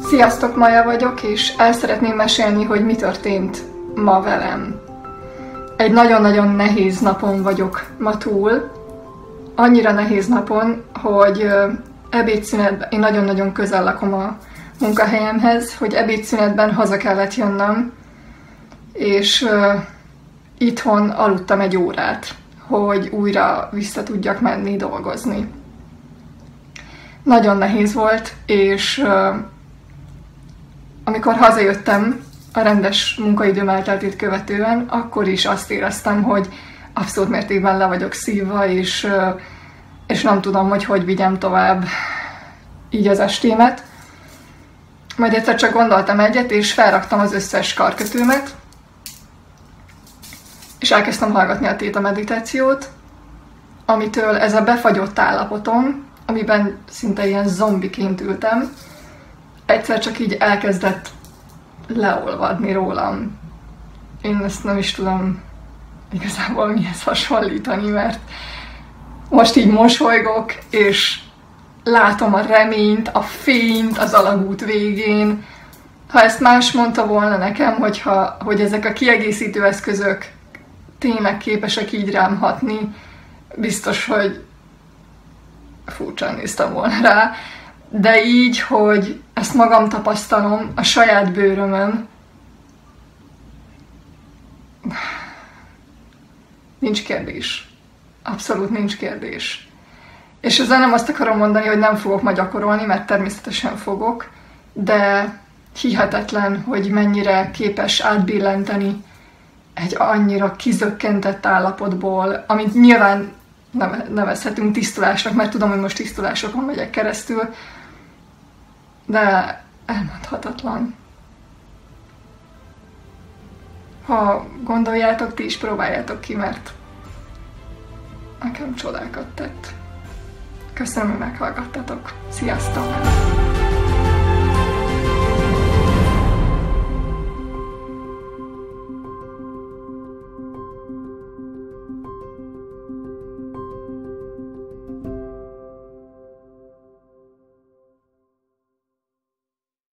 Sziasztok, Maja vagyok, és el szeretném mesélni, hogy mi történt ma velem. Egy nagyon-nagyon nehéz napon vagyok ma túl. Annyira nehéz napon, hogy ebédszünetben, én nagyon-nagyon közel lakom a munkahelyemhez, hogy ebédszünetben haza kellett jönnöm, és itthon aludtam egy órát, hogy újra vissza tudjak menni dolgozni. Nagyon nehéz volt, és amikor hazajöttem a rendes munkaidőm elteltét követően, akkor is azt éreztem, hogy abszolút mértékben le vagyok szívva, és nem tudom, hogy vigyem tovább így az estémet. Majd egyszer csak gondoltam egyet, és felraktam az összes karkötőmet, és elkezdtem hallgatni a téta meditációt, amitől ez a befagyott állapotom, amiben szinte ilyen zombiként ültem, egyszer csak így elkezdett leolvadni rólam. Én ezt nem is tudom igazából mihez hasonlítani, mert most így mosolygok, és látom a reményt, a fényt az alagút végén. Ha ezt más mondta volna nekem, hogy ezek a kiegészítő eszközök tényleg képesek így rám hatni, biztos, hogy furcsán néztem volna rá. De így, hogy ezt magam tapasztalom a saját bőrömön, nincs kérdés. Abszolút nincs kérdés. És ezzel nem azt akarom mondani, hogy nem fogok ma gyakorolni, mert természetesen fogok, de hihetetlen, hogy mennyire képes átbillenteni egy annyira kizökkentett állapotból, amit nyilván nevezhetünk tisztulásnak, mert tudom, hogy most tisztulásokon megyek keresztül, de elmondhatatlan. Ha gondoljátok, ti is próbáljátok ki, mert nekem csodákat tett. Köszönöm, hogy meghallgattatok. Sziasztok!